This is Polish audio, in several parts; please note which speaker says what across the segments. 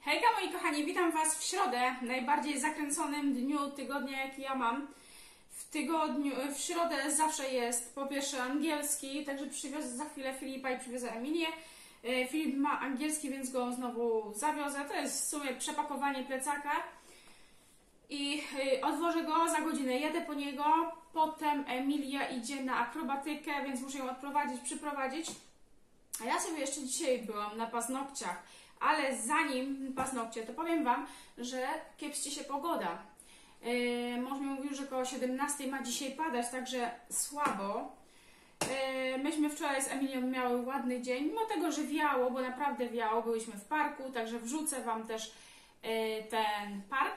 Speaker 1: Hejka moi kochani, witam Was w środę, najbardziej zakręconym dniu tygodnia jaki ja mam. W środę zawsze jest po pierwsze angielski, także przywiozę za chwilę Filipa i przywiozę Emilię. Filip ma angielski, więc go znowu zawiozę. To jest w sumie przepakowanie plecaka. I odwożę go, za godzinę jedę po niego. Potem Emilia idzie na akrobatykę, więc muszę ją odprowadzić, przyprowadzić. A ja sobie jeszcze dzisiaj byłam na paznokciach. Ale zanim paznokcie, to powiem Wam, że kiepści się pogoda. Mąż mi mówił, że koło 17 ma dzisiaj padać, także słabo. Myśmy wczoraj z Emilią miały ładny dzień, mimo tego, że wiało, bo naprawdę wiało, byliśmy w parku, także wrzucę Wam też ten park.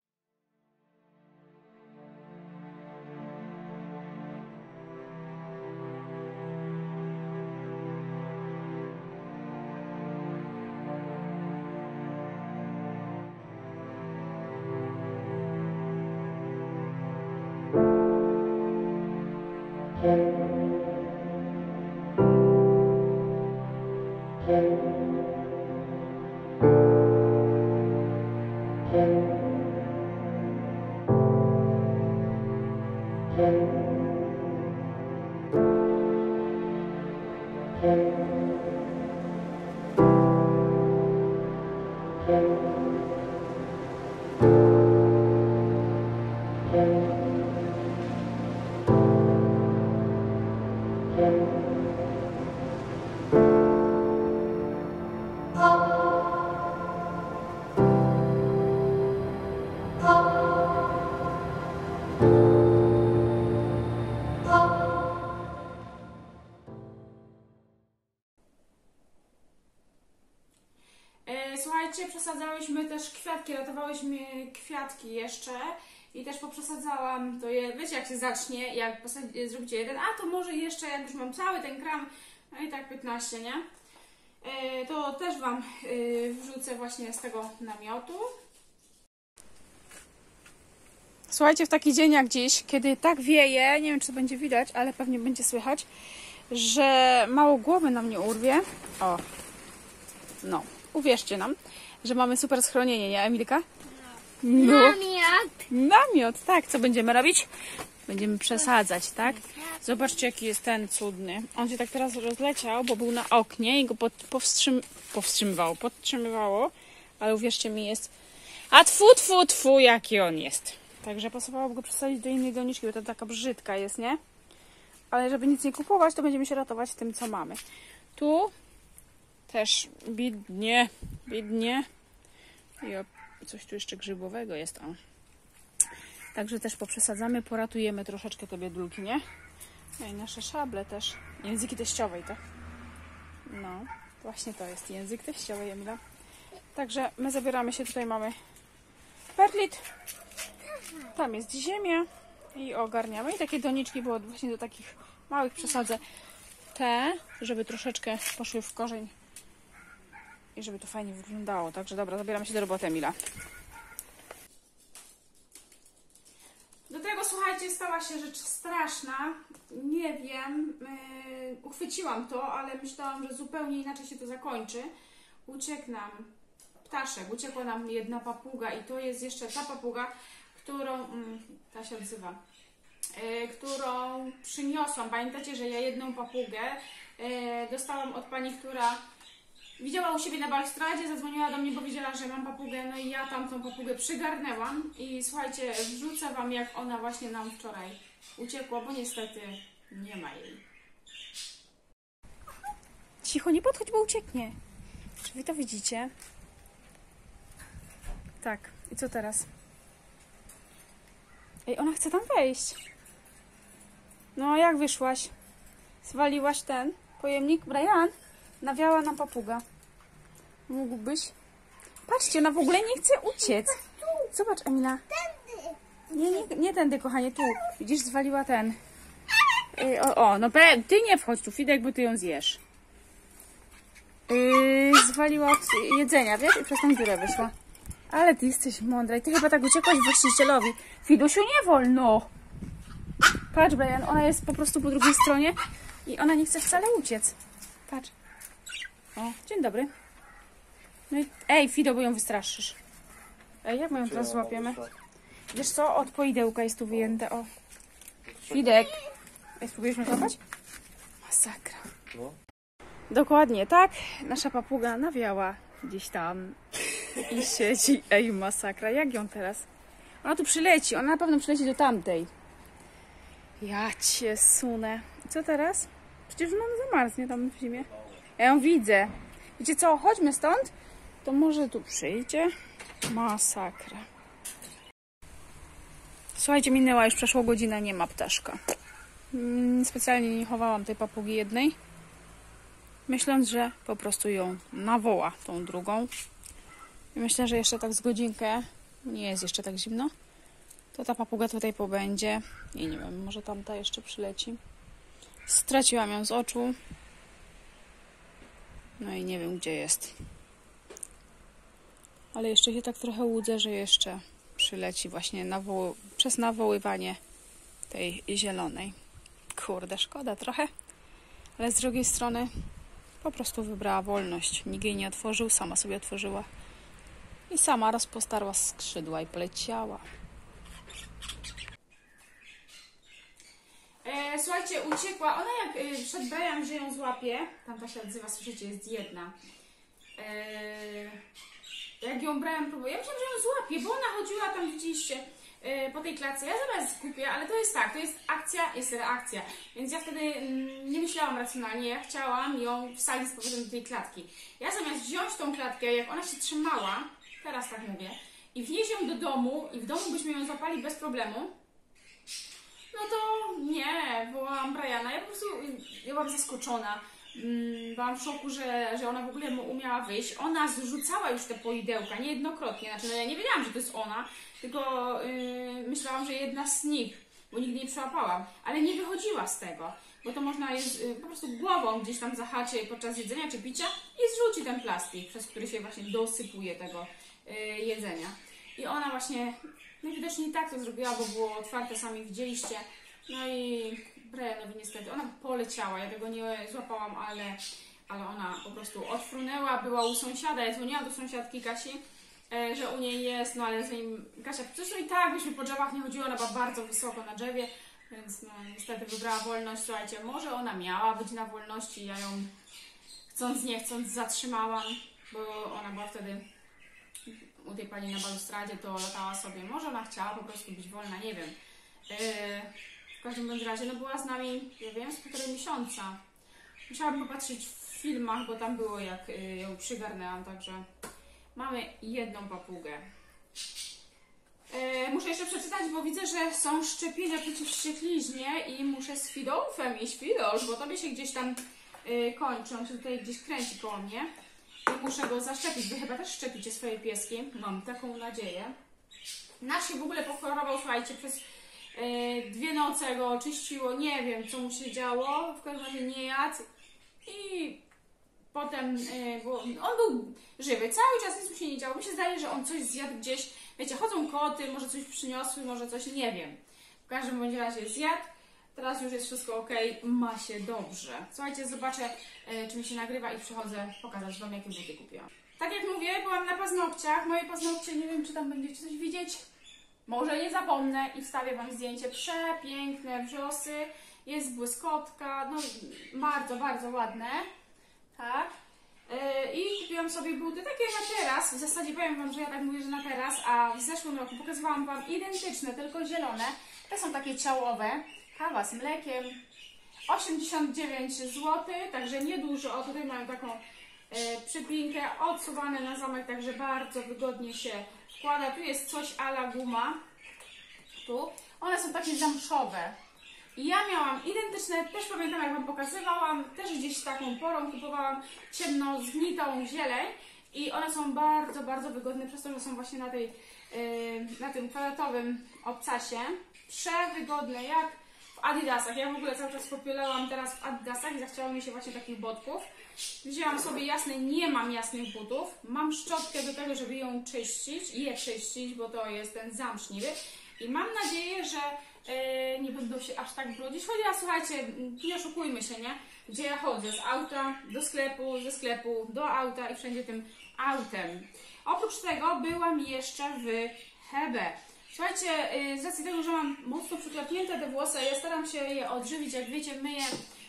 Speaker 1: Słuchajcie, przesadzałyśmy też kwiatki, ratowałyśmy kwiatki jeszcze i też poprzesadzałam to je, wiecie jak się zacznie, jak zrobicie jeden, a to może jeszcze jak już mam cały ten kram, no i tak 15, nie? To też Wam wrzucę właśnie z tego namiotu. Słuchajcie, w taki dzień jak dziś, kiedy tak wieje, nie wiem czy to będzie widać, ale pewnie będzie słychać, że mało głowy nam nie urwie. O, no. Uwierzcie nam, że mamy super schronienie, nie Emilka?
Speaker 2: No. Namiot!
Speaker 1: Namiot, tak. Co będziemy robić? Będziemy przesadzać, tak? Zobaczcie, jaki jest ten cudny. On się tak teraz rozleciał, bo był na oknie i go podtrzymywało, ale uwierzcie mi, jest... A tfu, jaki on jest. Także pasowałoby go przesadzić do innej doniczki, bo to taka brzydka jest, nie? Ale żeby nic nie kupować, to będziemy się ratować tym, co mamy. Tu też biednie. I coś tu jeszcze grzybowego jest. O. Także też poprzesadzamy, poratujemy troszeczkę te biedulki, nie? No i nasze szable też. Języki teściowej, tak? No, właśnie to jest język teściowej, Emila. Także my zabieramy się, tutaj mamy perlit. Tam jest ziemia i ogarniamy. I takie doniczki, bo właśnie do takich małych przesadzę te, żeby troszeczkę poszły w korzeń. I żeby to fajnie wyglądało. Także dobra, zabieramy się do roboty, Emila. Do tego, słuchajcie, stała się rzecz straszna. Nie wiem, uchwyciłam to, ale myślałam, że zupełnie inaczej się to zakończy. Uciekł nam ptaszek, uciekła nam jedna papuga i to jest jeszcze ta papuga, którą, ta się odzywa, którą przyniosłam. Pamiętacie, że ja jedną papugę dostałam od pani, która widziała u siebie na balustradzie, zadzwoniła do mnie, bo wiedziała, że mam papugę, no i ja tamtą papugę przygarnęłam i słuchajcie, wrzucę Wam, jak ona właśnie nam wczoraj uciekła, bo niestety nie ma jej. Cicho, nie podchodź, bo ucieknie. Czy Wy to widzicie? Tak, i co teraz? Ej, ona chce tam wejść. No, jak wyszłaś? Zwaliłaś ten pojemnik? Brian? Nawiała nam papuga. Mógłbyś? Patrzcie, ona w ogóle nie chce uciec. Zobacz, Emila. Nie tędy, kochanie, tu. Widzisz, zwaliła ten. No ty nie wchodź tu, Fidek, bo ty ją zjesz. Zwaliła od jedzenia, wiesz? I przez tą dziurę wyszła. Ale ty jesteś mądra i ty chyba tak uciekłaś właścicielowi. Fidusiu, nie wolno. Patrz, Brian, ona jest po prostu po drugiej stronie i ona nie chce wcale uciec. Patrz. O, dzień dobry. No i... Ej, Fido, bo ją wystraszysz. Ej, jak my ją teraz złapiemy? Wiesz co? Od poidełka jest tu wyjęte, o. Fidek. Ej, spróbujesz mnie złapać? Masakra.
Speaker 3: No.
Speaker 1: Dokładnie, tak. Nasza papuga nawiała gdzieś tam i siedzi. Ej, masakra. Jak ją teraz? Ona tu przyleci. Ona na pewno przyleci do tamtej. Ja cię sunę. I co teraz? Przecież ona zamarznie tam w zimie. Ja ją widzę. Wiecie co? Chodźmy stąd. To może tu przyjdzie. Masakra. Słuchajcie, minęła już przeszła godzina, nie ma ptaszka. Specjalnie nie chowałam tej papugi jednej, myśląc, że po prostu ją nawoła, tą drugą. I myślę, że jeszcze tak z godzinkę, nie jest jeszcze tak zimno, to ta papuga tutaj pobędzie i nie wiem, może tamta jeszcze przyleci. Straciłam ją z oczu. No i nie wiem, gdzie jest. Ale jeszcze się tak trochę łudzę, że jeszcze przyleci właśnie przez nawoływanie tej zielonej. Kurde, szkoda trochę. Ale z drugiej strony po prostu wybrała wolność. Nikt jej nie otworzył, sama sobie otworzyła. I sama rozpostarła skrzydła i poleciała. Słuchajcie, uciekła. Ona jak przed Brian, że ją złapie, tamta się odzywa, słyszycie, jest jedna. Jak ją Brian próbuje, ja myślałam, że ją złapie, bo ona chodziła tam, widzieliście, po tej klatce. Ja zaraz kupię, ale to jest tak, to jest akcja, jest reakcja. Więc ja wtedy nie myślałam racjonalnie, ja chciałam ją wsadzić z powrotem do tej klatki. Ja zamiast wziąć tą klatkę, jak ona się trzymała, teraz tak mówię, i wnieść ją do domu i w domu byśmy ją złapali bez problemu, no to nie, wołałam Briana. Ja po prostu byłam zaskoczona. Byłam w szoku, że ona w ogóle umiała wyjść. Ona zrzucała już te poidełka niejednokrotnie. Znaczy, no ja nie wiedziałam, że to jest ona, tylko myślałam, że jedna z nich, bo nigdy nie przełapałam. Ale nie wychodziła z tego, bo to można po prostu głową gdzieś tam zahaczy podczas jedzenia czy picia i zrzuci ten plastik, przez który się właśnie dosypuje tego jedzenia. I ona właśnie najwidoczniej tak to zrobiła, bo było otwarte, sami widzieliście. No i Brianowi niestety, ona poleciała, ja tego nie złapałam, ale ona po prostu odfrunęła, była u sąsiada, ja dzwoniłam do sąsiadki Kasi, że u niej jest, no ale zanim Kasia, zresztą i tak byśmy po drzewach nie chodziła, ona była bardzo wysoko na drzewie, więc no niestety wybrała wolność. Słuchajcie, może ona miała być na wolności, ja ją chcąc nie chcąc zatrzymałam, bo ona była wtedy u tej pani na balustradzie, to latała sobie, może ona chciała po prostu być wolna, nie wiem. W każdym bądź razie, no była z nami, ja wiem, z 1,5 miesiąca. Musiałam popatrzeć w filmach, bo tam było, jak ją przygarnęłam, także mamy jedną papugę. Muszę jeszcze przeczytać, bo widzę, że są szczepienia przeciw wściekliźnie i muszę z Fidolfem iść, Fidolf, bo tobie się gdzieś tam kończy, on się tutaj gdzieś kręci koło mnie. I muszę go zaszczepić. Wy chyba też szczepicie swoje pieski, mam taką nadzieję. Nasz się w ogóle pochorował, słuchajcie, przez 2 noce go oczyściło, nie wiem co mu się działo, w każdym razie nie jadł i potem on był żywy, cały czas nic mu się nie działo, mi się zdaje, że on coś zjadł gdzieś, wiecie, chodzą koty, może coś przyniosły, może coś, nie wiem, w każdym bądź razie zjadł, teraz już jest wszystko ok, ma się dobrze. Słuchajcie, zobaczę czy mi się nagrywa i przychodzę pokazać wam, jakie buty kupiłam. Tak jak mówię, byłam na paznokciach, moje paznokcie, nie wiem czy tam będziecie coś widzieć. Może nie zapomnę i wstawię wam zdjęcie. Przepiękne wrzosy, jest błyskotka, no bardzo, bardzo ładne. Tak. I kupiłam sobie buty takie na teraz. W zasadzie powiem wam, że ja tak mówię, że na teraz, a w zeszłym roku pokazywałam wam identyczne, tylko zielone. Te są takie ciałowe. Kawa z mlekiem. 89 zł, także niedużo. O, tutaj mają taką przypinkę, odsuwane na zamek, także bardzo wygodnie się wkłada. Tu jest coś a la guma. Tu. One są takie zamszowe. I ja miałam identyczne, też pamiętam jak wam pokazywałam, też gdzieś taką porą kupowałam ciemno zgnitą zieleń i one są bardzo, bardzo wygodne przez to, że są właśnie na tym kwadratowym obcasie. Przewygodne, jak w Adidasach. Ja w ogóle cały czas popielałam teraz w Adidasach i zachciało mi się właśnie takich botków. Wzięłam sobie jasne, nie mam jasnych butów. Mam szczotkę do tego, żeby ją czyścić i je czyścić, bo to jest ten zamszniwy. I mam nadzieję, że nie będą się aż tak brudzić. Chociaż słuchajcie, nie oszukujmy się, nie? gdzie ja chodzę z auta do sklepu, ze sklepu do auta i wszędzie tym autem. Oprócz tego byłam jeszcze w Hebe. Słuchajcie, z racji tego, że mam mocno przyklepnięte te włosy, ja staram się je odżywić, jak wiecie, myję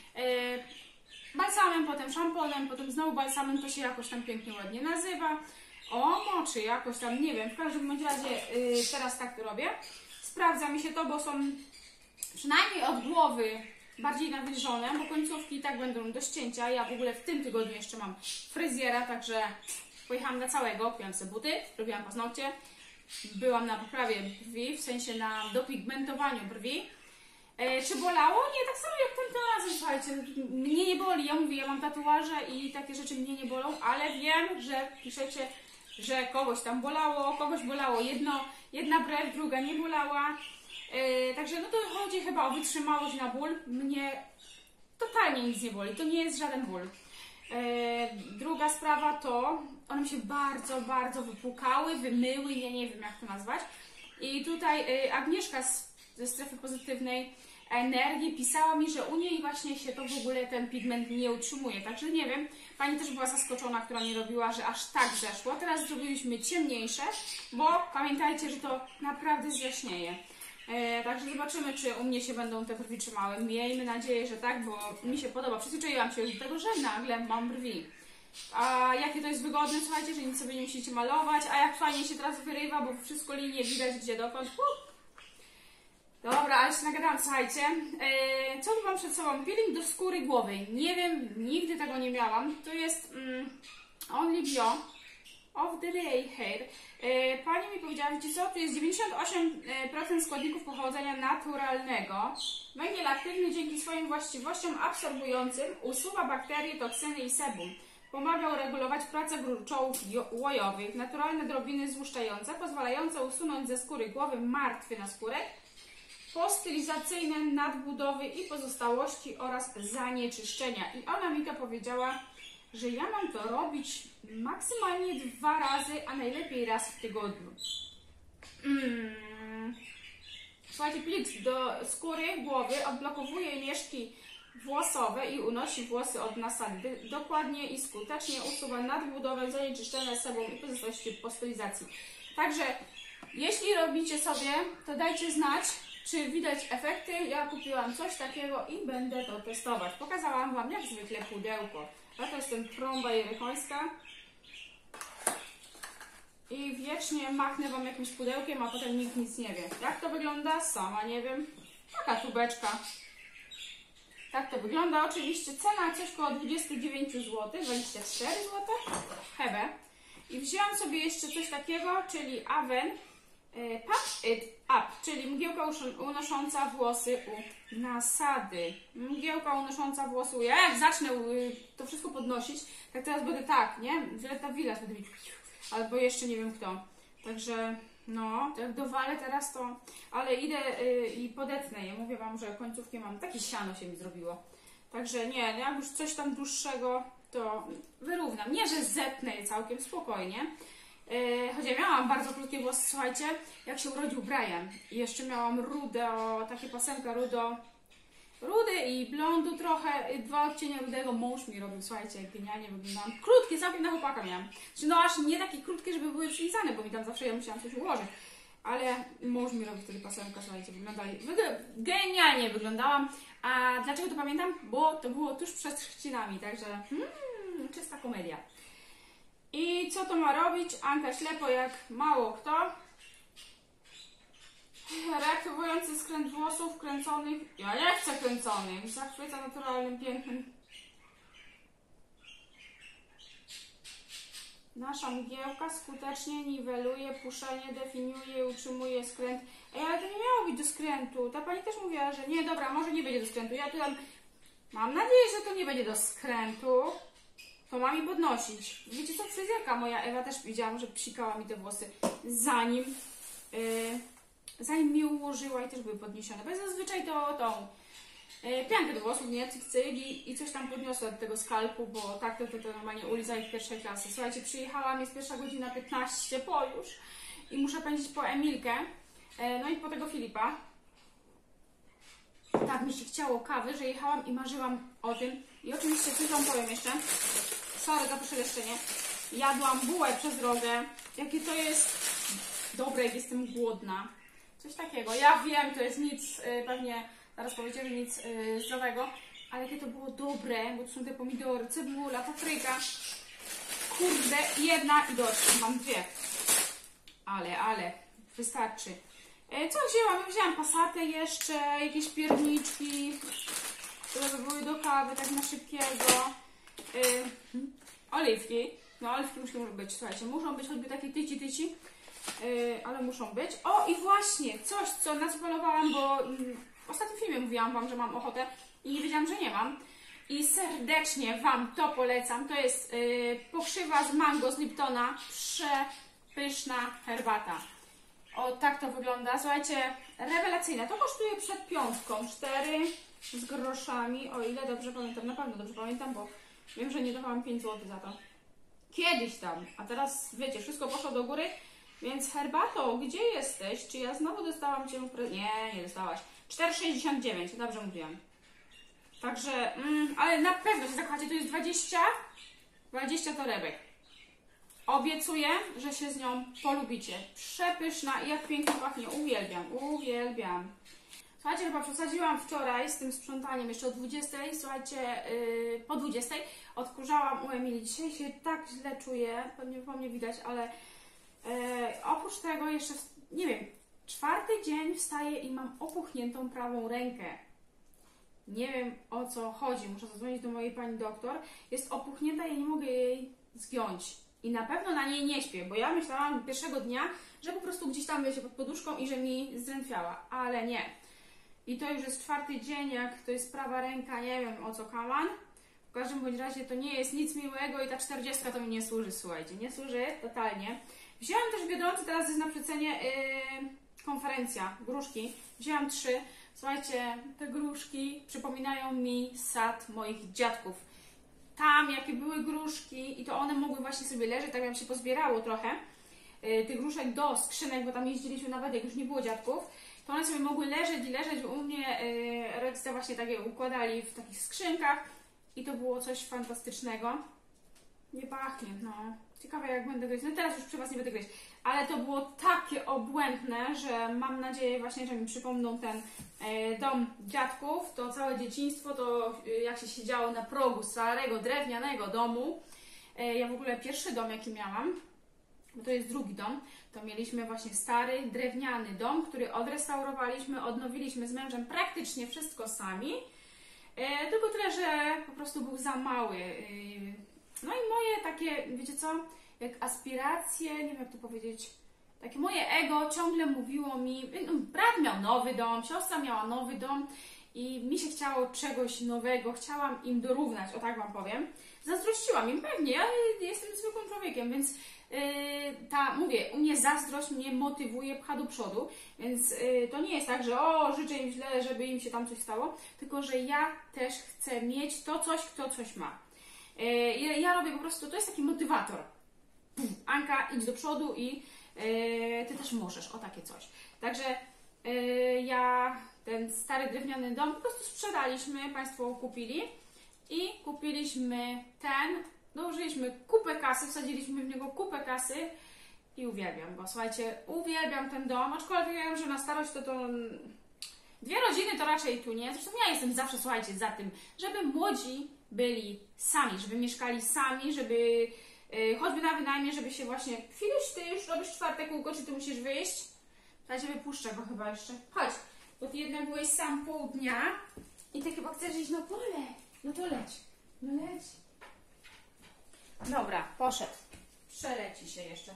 Speaker 1: balsamem, potem szamponem, potem znowu balsamem, to się jakoś tam pięknie ładnie nazywa. Moczy jakoś tam, nie wiem, w każdym bądź razie teraz tak to robię. Sprawdza mi się to, bo są przynajmniej od głowy bardziej nawilżone, bo końcówki i tak będą do ścięcia. Ja w ogóle w tym tygodniu jeszcze mam fryzjera, także pojechałam na całego, kupiłam sobie buty, robiłam paznokcie, byłam na poprawie brwi, w sensie na dopigmentowaniu brwi. Czy bolało? Nie, tak samo jak tamtym razem, słuchajcie, mnie nie boli, ja mówię, ja mam tatuaże i takie rzeczy mnie nie bolą, ale wiem, że piszecie, że kogoś tam bolało, kogoś bolało jedna brew, druga nie bolała, także no to chodzi chyba o wytrzymałość na ból, mnie totalnie nic nie boli, to nie jest żaden ból. Druga sprawa to, one mi się bardzo, bardzo wypłukały, wymyły, ja nie wiem jak to nazwać i tutaj Agnieszka ze strefy pozytywnej energii pisała mi, że u niej właśnie się to w ogóle ten pigment nie utrzymuje, także nie wiem, pani też była zaskoczona, która mi robiła, że aż tak zeszło. Teraz zrobiliśmy ciemniejsze, bo pamiętajcie, że to naprawdę zjaśnieje. Także zobaczymy, czy u mnie się będą te brwi trzymały. Miejmy nadzieję, że tak, bo mi się podoba. Przyzwyczaiłam się już do tego, że nagle mam brwi. A jakie to jest wygodne, słuchajcie, że nic sobie nie musicie malować, a jak fajnie się teraz wyrywa, bo wszystko linie widać gdzie dokąd. Dobra, ale się nagadałam, słuchajcie. Co tu mam przed sobą? Peeling do skóry głowy. Nie wiem, nigdy tego nie miałam. To jest Only Bio of the Day Hair. Pani mi powiedziała, wiecie co, tu jest 98% składników pochodzenia naturalnego. Węgiel aktywny dzięki swoim właściwościom absorbującym usuwa bakterie, toksyny i sebum. Pomaga uregulować pracę gruczołów łojowych. Naturalne drobiny złuszczające, pozwalające usunąć ze skóry głowy martwy naskórek, postylizacyjne nadbudowy i pozostałości oraz zanieczyszczenia. I ona mi to powiedziała, że ja mam to robić maksymalnie 2 razy, a najlepiej raz w tygodniu. Słuchajcie, peeling do skóry głowy odblokowuje mieszki włosowe i unosi włosy od nasady. Dokładnie i skutecznie usuwa nadbudowę, zanieczyszczenia sebum i pozostałości po stylizacji. Także jeśli robicie sobie, to dajcie znać, czy widać efekty. Ja kupiłam coś takiego i będę to testować. Pokazałam Wam jak zwykle pudełko. A to jest ten trąba jerychońska. I wiecznie machnę Wam jakimś pudełkiem, a potem nikt nic nie wie. Jak to wygląda? Sama nie wiem. Taka tubeczka. Tak to wygląda. Oczywiście cena coś koło 29 zł, 24 zł. Hebe. I wzięłam sobie jeszcze coś takiego, czyli Aven Patch It Up, czyli mgiełka unosząca włosy u nasady. Mgiełka unosząca włosy u... Ja jak zacznę to wszystko podnosić, tak teraz będę tak, nie? Violetta Villas będę mieć, albo jeszcze nie wiem kto. Także no, jak dowalę teraz to... Ale idę i podetnę je. Mówię Wam, że końcówki mam. Takie siano się mi zrobiło. Także nie, jak już coś tam dłuższego, to wyrównam. Nie, że zetnę je całkiem spokojnie. Choć ja miałam bardzo krótkie włosy, słuchajcie, jak się urodził Brian. I jeszcze miałam rude, takie pasemka rudy i blondu trochę, 2 odcienie rudego. Mąż mi robił, słuchajcie, jak genialnie wyglądałam. Krótkie, całkiem na chłopaka miałam. No aż nie takie krótkie, żeby były przylizane, bo mi tam zawsze ja musiałam coś ułożyć. Ale mąż mi robił wtedy pasemka, słuchajcie, genialnie wyglądałam. A dlaczego to pamiętam? Bo to było tuż przed chrzcinami, także czysta komedia. I co to ma robić? Anka ślepo jak mało kto. Reaktywujący skręt włosów kręconych. Ja nie chcę kręconych. Zachwyca naturalnym pięknym. Nasza mgiełka skutecznie niweluje puszenie, definiuje i utrzymuje skręt. Ej, ale to nie miało być do skrętu. Ta pani też mówiła, że nie, dobra, może nie będzie do skrętu. Ja tu tam mam nadzieję, że to nie będzie do skrętu. To ma mi podnosić. Wiecie co, fryzjerka moja Ewa też widziałam, że psikała mi te włosy zanim mi ułożyła i też były podniesione. Bo ja zazwyczaj to piankę do włosów, nie, cyk i coś tam podniosła do tego skalpu, bo tak to normalnie ulica jak pierwszej klasy. Słuchajcie, przyjechałam, jest pierwsza godzina 15 po już i muszę pędzić po Emilkę, no i po tego Filipa. Tak mi się chciało kawy, że jechałam i marzyłam o tym, I oczywiście coś Wam powiem jeszcze. Sorry za przeleszczenie. Jadłam bułę przez drogę. Jakie to jest dobre, jak jestem głodna. Coś takiego. Ja wiem, to jest nic, pewnie zaraz powiecie, że nic zdrowego, ale jakie to było dobre, bo tu są te pomidory, cebula, papryka. Kurde, jedna i dość. Mam dwie. Ale, wystarczy. Co wzięłam? Wzięłam pasatę jeszcze, jakieś pierniczki, które by były do kawy, tak na szybkiego. Oliwki. No oliwki muszą być, słuchajcie, muszą być choćby takie tyci, ale muszą być. O i właśnie, coś, co na co polowałam, bo w ostatnim filmie mówiłam Wam, że mam ochotę i nie wiedziałam, że nie mam. I serdecznie Wam to polecam. To jest pokrzywa z mango z Liptona. Przepyszna herbata. O, tak to wygląda. Słuchajcie, rewelacyjna. To kosztuje przed piątką 4 z groszami. O ile dobrze pamiętam, na pewno dobrze pamiętam, bo wiem, że nie dawałam 5 zł za to. Kiedyś tam, a teraz wiecie, wszystko poszło do góry. Więc herbato, gdzie jesteś? Czy ja znowu dostałam Cię nie dostałaś. 4,69, dobrze mówiłam. Także, ale na pewno się zakochacie, to jest 20 torebek. Obiecuję, że się z nią polubicie. Przepyszna i jak pięknie pachnie. Uwielbiam. Słuchajcie, chyba przesadziłam wczoraj z tym sprzątaniem jeszcze o 20. Słuchajcie, po 20 odkurzałam u Emilii. Dzisiaj się tak źle czuję, pewnie po mnie widać, ale oprócz tego jeszcze, nie wiem, 4. dzień wstaję i mam opuchniętą prawą rękę. Nie wiem, o co chodzi. Muszę zadzwonić do mojej pani doktor. Jest opuchnięta i nie mogę jej zgiąć. I na pewno na niej nie śpię, bo ja myślałam pierwszego dnia, że po prostu gdzieś tam wiecie pod poduszką i że mi zdrętwiała. Ale nie. I to już jest 4. dzień, jak to jest prawa ręka, nie wiem o co kaman. W każdym bądź razie to nie jest nic miłego i ta 40 to mi nie służy, słuchajcie. Nie służy totalnie. Wzięłam też w Biedronce, teraz jest na przecenie konferencja, gruszki. Wzięłam 3. Słuchajcie, te gruszki przypominają mi sad moich dziadków. Tam jakie były gruszki i to one mogły właśnie sobie leżeć, tak jak się pozbierało trochę tych gruszek do skrzynek, bo tam jeździliśmy nawet, jak już nie było dziadków, to one sobie mogły leżeć i leżeć. U mnie rodzice właśnie takie układali w takich skrzynkach i to było coś fantastycznego. Nie pachnie, no. Ciekawe jak będę gryźć. No teraz już przy Was nie będę gryźć. Ale to było takie obłędne, że mam nadzieję właśnie, że mi przypomną ten dom dziadków. To całe dzieciństwo, to jak się siedziało na progu starego, drewnianego domu. Ja w ogóle pierwszy dom jaki miałam, bo to jest drugi dom, to mieliśmy właśnie stary, drewniany dom, który odrestaurowaliśmy, odnowiliśmy z mężem praktycznie wszystko sami. Tylko tyle, że po prostu był za mały. No i moje takie, wiecie co, jak aspiracje, nie wiem jak to powiedzieć, takie moje ego ciągle mówiło mi, brat miał nowy dom, siostra miała nowy dom i mi się chciało czegoś nowego, chciałam im dorównać, o tak Wam powiem. Zazdrościłam im pewnie, ja jestem zwykłym człowiekiem, więc mówię, u mnie zazdrość mnie motywuje, pcha do przodu, więc to nie jest tak, że życzę im źle, żeby im się tam coś stało, tylko że ja też chcę mieć to coś, kto coś ma. Ja robię po prostu, to jest taki motywator. Anka, idź do przodu i Ty też możesz, o takie coś. Także ja ten stary drewniany dom po prostu sprzedaliśmy, Państwo kupili i kupiliśmy ten, dołożyliśmy kupę kasy, wsadziliśmy w niego kupę kasy i uwielbiam go. Słuchajcie, uwielbiam ten dom, aczkolwiek wiem, że na starość to 2 rodziny to raczej tu nie. Zresztą ja jestem zawsze, słuchajcie, za tym, żeby młodzi byli sami, żeby mieszkali sami, żeby choćby na wynajmie, żeby się właśnie... Chwilę, ty już robisz 4. kółko, czy ty musisz wyjść? Słuchajcie, wypuszczę go chyba jeszcze. Chodź, bo ty jednak byłeś sam pół dnia i ty chyba chcesz iść na pole. No to leć. No leć. Dobra, poszedł. Przeleci się jeszcze.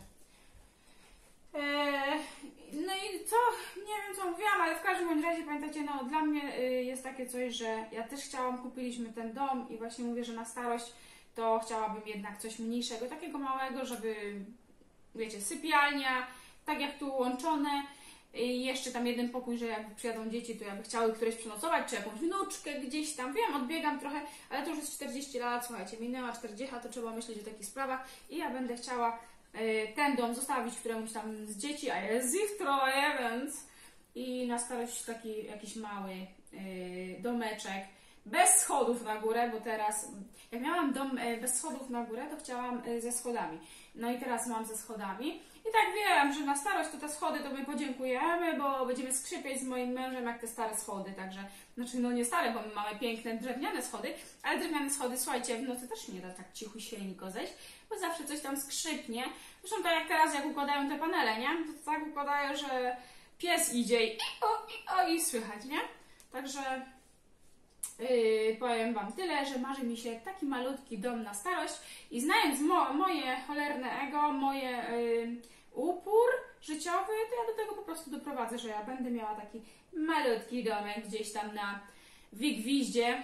Speaker 1: No i co? Nie wiem, co mówiłam, ale w każdym razie pamiętacie, no dla mnie jest takie coś, że ja też chciałam, kupiliśmy ten dom i właśnie mówię, że na starość to chciałabym jednak coś mniejszego, takiego małego, żeby, wiecie, sypialnia, tak jak tu łączone i jeszcze tam jeden pokój, że jak przyjadą dzieci, to ja by chciały któreś przenocować, czy jakąś wnuczkę gdzieś tam, wiem, odbiegam trochę, ale to już jest 40 lat, słuchajcie, minęła 40, to trzeba myśleć o takich sprawach i ja będę chciała ten dom zostawić któremuś tam z dzieci, a jest ich 3, więc i na starość taki jakiś mały domeczek, bez schodów na górę, bo teraz, jak miałam dom bez schodów na górę, to chciałam ze schodami. No i teraz mam ze schodami. I tak wiem, że na starość to te schody to my podziękujemy, bo będziemy skrzypieć z moim mężem jak te stare schody, także, znaczy no nie stare, bo my mamy piękne drewniane schody, ale drewniane schody, słuchajcie, w nocy też nie da tak cichusieńko zejść, bo zawsze coś tam skrzypnie. Zresztą tak jak teraz, jak układają te panele, nie? To tak układają, że pies idzie i słychać, nie? Także powiem Wam tyle, że marzy mi się taki malutki dom na starość i znając moje cholerne ego, moje upór życiowy, to ja do tego po prostu doprowadzę, że ja będę miała taki malutki domek gdzieś tam na Wigwiździe,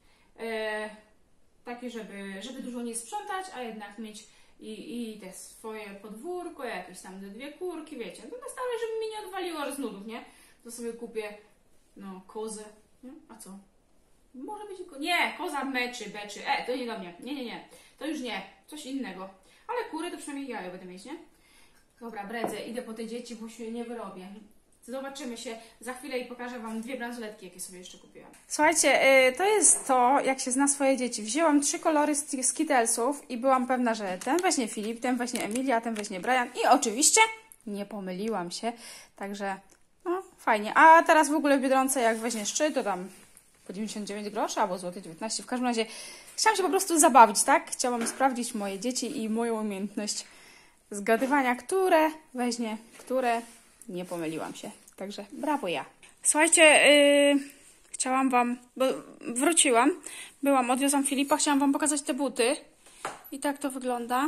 Speaker 1: taki, żeby dużo nie sprzątać, a jednak mieć i te swoje podwórko, jakieś tam 2 kurki, wiecie, to na starość, żeby mi nie odwaliło z nudów, nie? To sobie kupię, no, kozę, nie? A co? Może być nie, koza beczy. To nie do mnie. Nie. To już nie. Coś innego. Ale kury to przynajmniej jajo będę mieć, nie? Dobra, bredzę. Idę po te dzieci, bo się nie wyrobię. Zobaczymy się za chwilę i pokażę Wam 2 bransoletki, jakie sobie jeszcze kupiłam. Słuchajcie, to jest to, jak się zna swoje dzieci. Wzięłam 3 kolory z Skittlesów i byłam pewna, że ten weźmie Filip, ten weźmie Emilia, ten weźmie Brian. I oczywiście nie pomyliłam się. Także, no, fajnie. A teraz w ogóle w Biedronce, jak weźmiesz 3, to tam po 99 groszy albo złoty 19. W każdym razie chciałam się po prostu zabawić, tak? Chciałam sprawdzić moje dzieci i moją umiejętność zgadywania, które weźmie, które nie pomyliłam się. Także brawo ja. Słuchajcie, chciałam Wam, bo wróciłam, odwiozłam Filipa, chciałam Wam pokazać te buty. I tak to wygląda.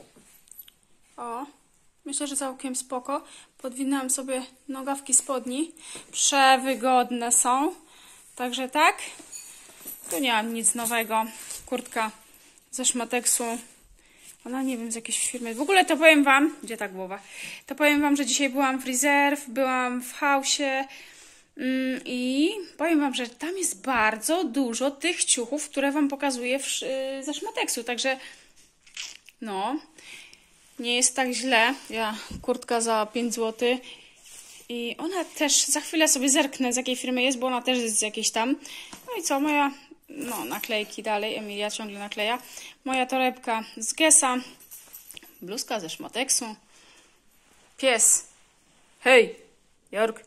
Speaker 1: O, myślę, że całkiem spoko. Podwinęłam sobie nogawki spodni. Przewygodne są. Także tak, tu nie mam nic nowego. Kurtka ze szmateksu. Ona nie wiem z jakiejś firmy. W ogóle to powiem Wam, gdzie ta głowa? To powiem Wam, że dzisiaj byłam w Reserve, byłam w Hausie i powiem Wam, że tam jest bardzo dużo tych ciuchów, które Wam pokazuję ze szmateksu. Także no, nie jest tak źle. Kurtka za 5 zł. I ona też, za chwilę sobie zerknę z jakiej firmy jest, bo ona też jest z jakiejś tam. No i co, moja, no naklejki dalej, Emilia ciągle nakleja. Moja torebka z Guessa, bluzka ze szmateksu, pies, hej, York,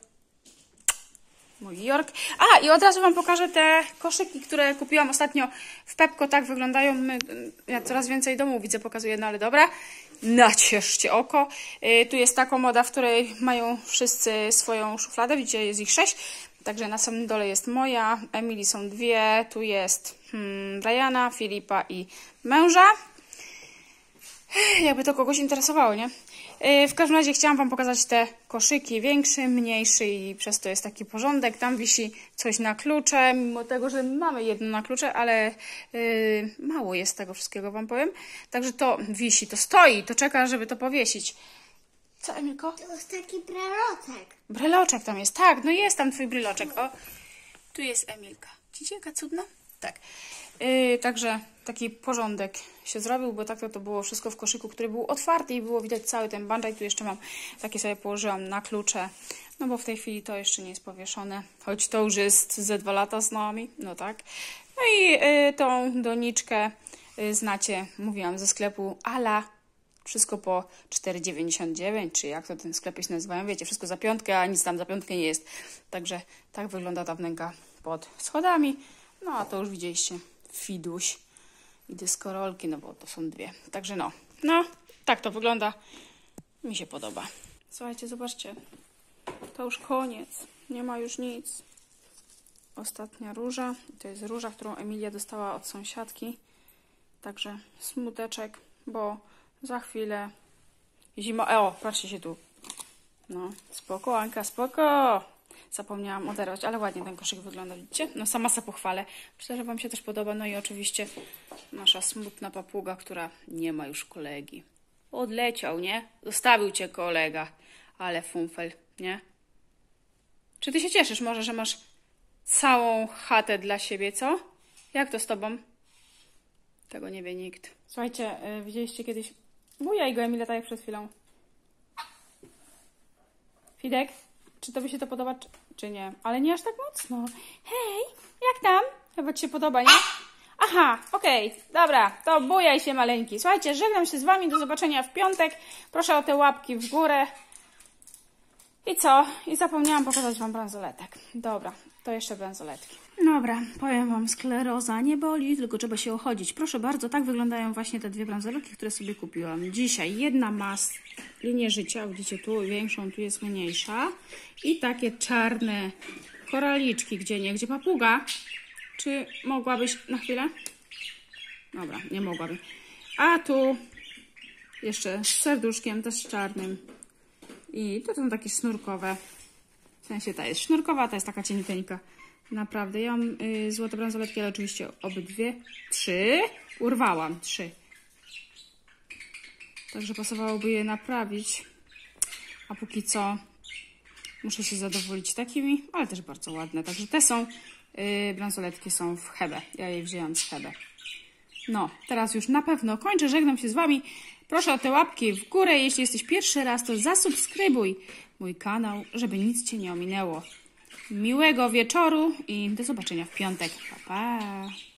Speaker 1: mój York. A, i od razu Wam pokażę te koszyki, które kupiłam ostatnio w Pepco, tak wyglądają. Ja coraz więcej domów widzę, pokazuję, no ale dobra. Nacieszcie oko. Tu jest ta komoda, w której mają wszyscy swoją szufladę. Widzicie, jest ich 6. Także na samym dole jest moja. Emilii są 2. Tu jest Diana, Filipa i męża. Jakby to kogoś interesowało, nie? W każdym razie chciałam Wam pokazać te koszyki. Większy, mniejszy i przez to jest taki porządek. Tam wisi coś na klucze, mimo tego, że mamy jedno na klucze, ale mało jest tego wszystkiego, Wam powiem. Także to wisi, to stoi, to czeka, żeby to powiesić. Co, Emilko?
Speaker 2: To jest taki breloczek.
Speaker 1: Breloczek tam jest, tak, no jest tam Twój breloczek. O, tu jest Emilka. Widzicie, jaka cudna? Tak. Także taki porządek się zrobił, bo tak to było wszystko w koszyku, który był otwarty i było widać cały ten bandaj. Tu jeszcze mam, takie sobie położyłam na klucze, no bo w tej chwili to jeszcze nie jest powieszone, choć to już jest ze 2 lata z nami, no tak. No i tą doniczkę znacie, mówiłam, ze sklepu Ala, wszystko po 4,99, czy jak to ten sklepy się nazywają, wiecie, wszystko za 5, a nic tam za 5 nie jest. Także tak wygląda ta wnęka pod schodami. No, a to już widzieliście, fiduś i dyskorolki, no bo to są 2. Także no, tak to wygląda. Mi się podoba. Słuchajcie, zobaczcie, to już koniec. Nie ma już nic. Ostatnia róża. To jest róża, którą Emilia dostała od sąsiadki. Także smuteczek, bo za chwilę zima. O, patrzcie się tu. No, spoko, Anka, spoko. Zapomniałam oderwać, ale ładnie ten koszyk wygląda, widzicie? No sama se pochwalę. Myślę, że Wam się też podoba. No i oczywiście nasza smutna papuga, która nie ma już kolegi. Odleciał, nie? Zostawił Cię kolega. Ale funfel, nie? Czy Ty się cieszysz może, że masz całą chatę dla siebie, co? Jak to z Tobą? Tego nie wie nikt. Słuchajcie, widzieliście kiedyś wuja i go Emilia, tak jak przed chwilą. Fidek? Czy Tobie się to podoba, czy nie? Ale nie aż tak mocno. Hej, jak tam? Chyba ci się podoba, nie? Aha, okej, dobra, to bujaj się maleńki. Słuchajcie, żegnam się z wami, do zobaczenia w piątek. Proszę o te łapki w górę. I co? I zapomniałam pokazać wam bransoletek. Dobra, to jeszcze bransoletki. Dobra, powiem wam, skleroza nie boli, tylko trzeba się ochodzić. Proszę bardzo, tak wyglądają właśnie te dwie bransoletki, które sobie kupiłam. Dzisiaj jedna ma linię życia, widzicie tu większą, tu jest mniejsza. I takie czarne koraliczki, gdzie papuga. Czy mogłabyś na chwilę? Dobra, nie mogłabym. A tu jeszcze z serduszkiem, też czarnym. I to są takie sznurkowe. W sensie ta jest sznurkowa, ta jest taka cieniuteńka. Naprawdę, ja mam złote bransoletki, ale oczywiście obydwie. 3. Urwałam 3. Także pasowałoby je naprawić. A póki co muszę się zadowolić takimi, ale też bardzo ładne. Także te są, bransoletki są w Hebe. Ja je wzięłam z Hebe. No, teraz już na pewno kończę, żegnam się z wami. Proszę o te łapki w górę. Jeśli jesteś pierwszy raz, to zasubskrybuj mój kanał, żeby nic cię nie ominęło. Miłego wieczoru i do zobaczenia w piątek. Pa, pa!